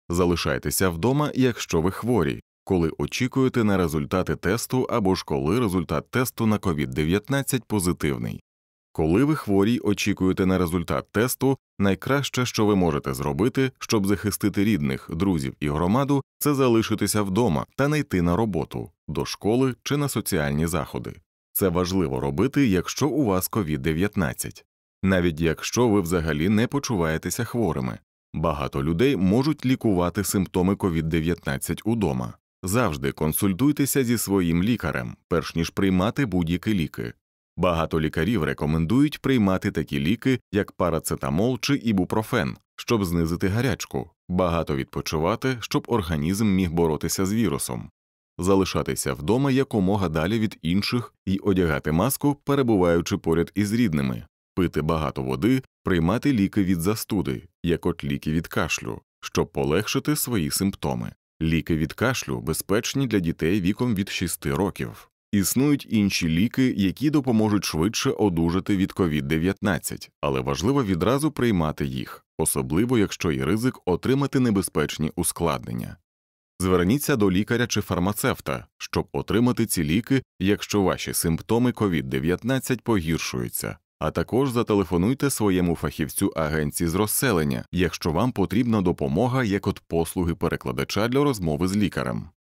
Залишайтеся вдома, якщо ви хворі, коли очікуєте на результати тесту або ж коли результат тесту на COVID-19 позитивний. Коли ви хворі й очікуєте на результат тесту, найкраще, що ви можете зробити, щоб захистити рідних, друзів і громаду, це залишитися вдома та не йти на роботу, до школи чи на соціальні заходи. Це важливо робити, якщо у вас COVID-19. Навіть якщо ви взагалі не почуваєтеся хворими. Багато людей можуть лікувати симптоми COVID-19 удома. Завжди консультуйтеся зі своїм лікарем, перш ніж приймати будь-які ліки. Багато лікарів рекомендують приймати такі ліки, як парацетамол чи ібупрофен, щоб знизити гарячку, багато відпочивати, щоб організм міг боротися з вірусом, залишатися вдома якомога далі від інших і одягати маску, перебуваючи поряд із рідними, пити багато води, приймати ліки від застуди, як от ліки від кашлю, щоб полегшити свої симптоми. Ліки від кашлю безпечні для дітей віком від 6 років. Існують інші ліки, які допоможуть швидше одужати від COVID-19, але важливо відразу приймати їх, особливо якщо є ризик отримати небезпечні ускладнення. Зверніться до лікаря чи фармацевта, щоб отримати ці ліки, якщо ваші симптоми COVID-19 погіршуються, а також зателефонуйте своєму фахівцю агенції з розселення, якщо вам потрібна допомога як от послуги перекладача для розмови з лікарем.